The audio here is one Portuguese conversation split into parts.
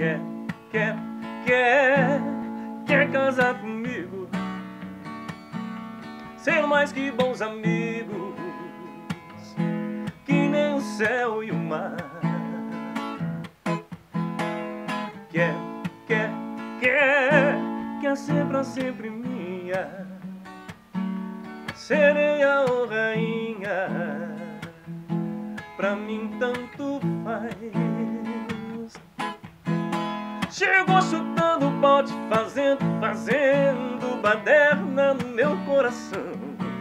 Quer, quer, quer, quer casar comigo, ser mais que bons amigos, que nem o céu e o mar. Quer, quer, quer, quer ser pra sempre minha, sereia ou rainha, pra mim tanto faz. Chegou chutando o bote, fazendo baderna no meu coração.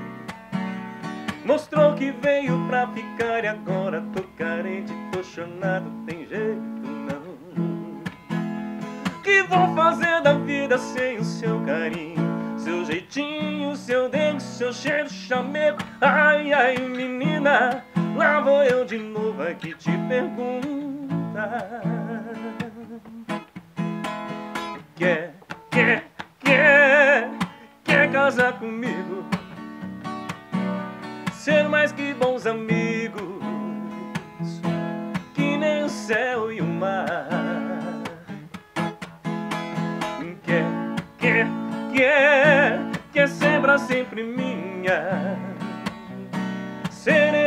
Mostrou que veio pra ficar e agora tô carente, tô chonado, tem jeito não. Que vou fazer da vida sem o seu carinho, seu jeitinho, seu dengue, seu cheiro, chamego. Ai, ai, menina, lá vou eu de novo aqui te perguntar. Quer, quer, quer, quer casar comigo, ser mais que bons amigos, que nem o céu e o mar. Quer, quer, quer, quer ser pra sempre minha, ser